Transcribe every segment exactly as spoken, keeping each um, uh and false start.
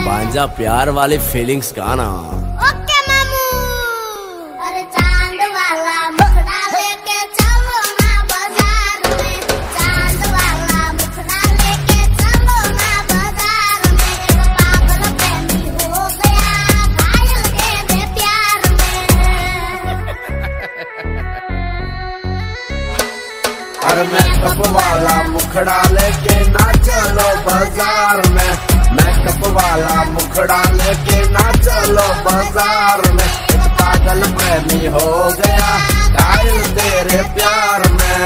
भांजा प्यार वाली फीलिंग्स का ना। ओके मामू। अरे चांद वाला मुखड़ा लेके चलो ना बाजार में, चांद वाला मुखड़ा लेके चलो ना बाजार में। एक पागल प्रेमी हो गया घायल तेरे प्यार में। अरे मेकअप वाला मुखड़ा लेके ना चलो बाजार में, मेकअप वाला मुखड़ा लेके ना चलो बाजार में। एक पागल प्रेमी हो गया घायल तेरे प्यार में।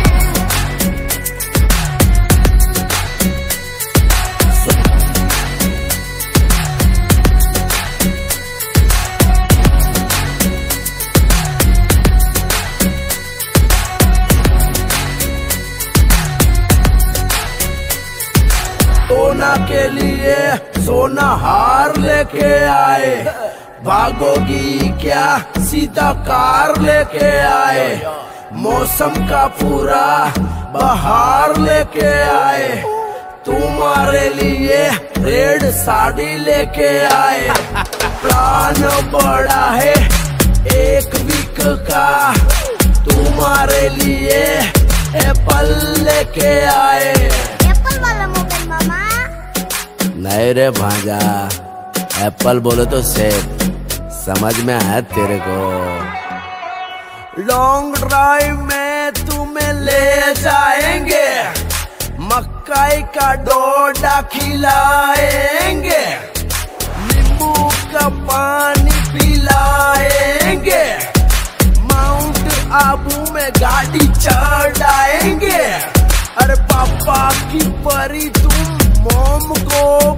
सोना के लिए सोना हार लेके आए, भागोगी क्या सीधा कार लेके आए। मौसम का पूरा बहार लेके आए, तुम्हारे लिए रेड साड़ी लेके आए। प्लान बड़ा है एक वीक का, तुम्हारे लिए एप्पल लेके आए। एप्पल वाला मोबाइल मामा? नहीं रे भांजा, एप्पल बोले तो सेब, समझ में आया तेरे को। लॉन्ग ड्राइव में तुम्हें ले जाएंगे, मक्काई का डोडा खिलाएंगे, नींबू का पानी पिलाएंगे, माउंट आबू में गाड़ी चढ़ाएंगे। अरे पापा की परी तुम मोम को